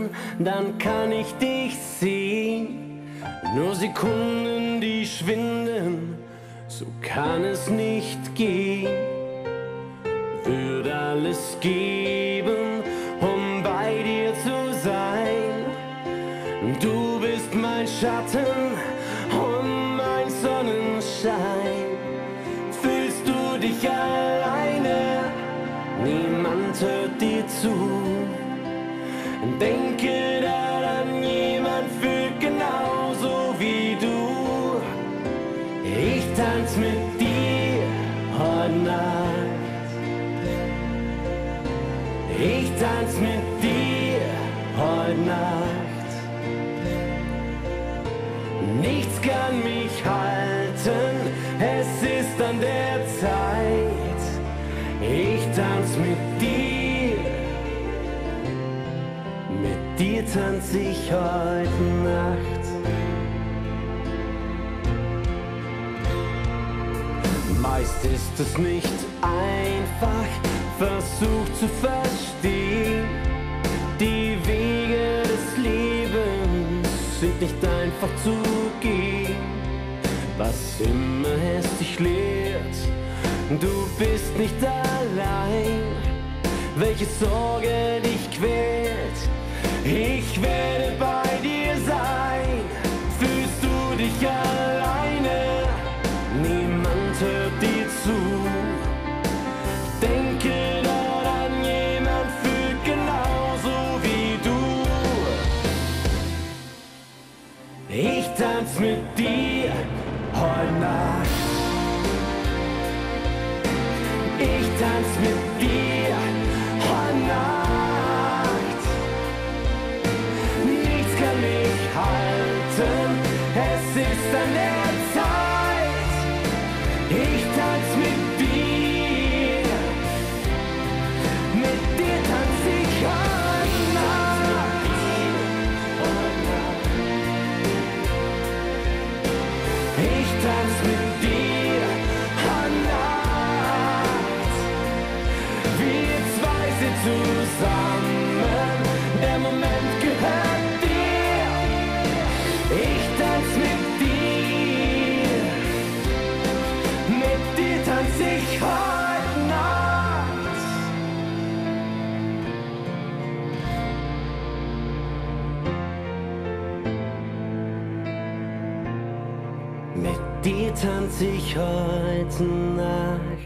Schatten, dann kann ich dich sehen. Nur Sekunden, die schwinden, so kann es nicht gehen. Würde alles geben, um bei dir zu sein. Du bist mein Schatten und mein Sonnenschein. Fühlst du dich alleine? Niemand hört dir zu. Denke daran, jemand fühlt genauso wie du. Ich tanz mit dir heute Nacht. Ich tanz mit dir heute Nacht. Nichts kann mich halten, es ist an der Zeit. Ich tanz mit dir tanz ich heute Nacht. Meist ist es nicht einfach, versuch zu verstehen. Die Wege des Lebens sind nicht einfach zu gehen. Was immer es dich lehrt, du bist nicht allein. Welche Sorge dich quält, ich werde bei dir sein. Fühlst du dich alleine? Niemand hört dir zu. Denke daran, jemand fühlt genauso wie du. Ich tanz mit dir heute Nacht. Ich tanz mit dir heute Nacht. Nichts kann mich halten, es ist an der Zeit. Ich tanz mit dir tanz ich heute Nacht. Ich tanz mit dir heute Nacht. Wir zwei sind zusammen, der Moment gehört dir. Ich tanz mit dir tanz ich heute Nacht. Mit dir tanz ich heute Nacht.